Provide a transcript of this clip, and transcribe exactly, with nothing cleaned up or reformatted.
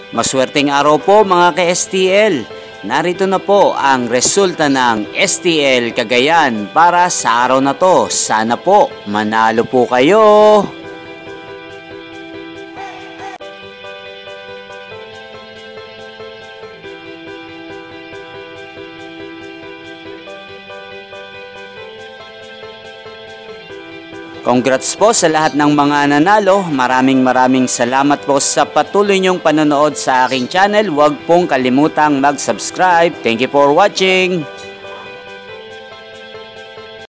Maswerteng araw po mga ka-S T L. Narito na po ang resulta ng S T L Cagayan para sa araw na to. Sana po manalo po kayo. Congrats po sa lahat ng mga nanalo. Maraming maraming salamat po sa patuloy niyong panonood sa aking channel. Huwag pong kalimutang mag-subscribe. Thank you for watching.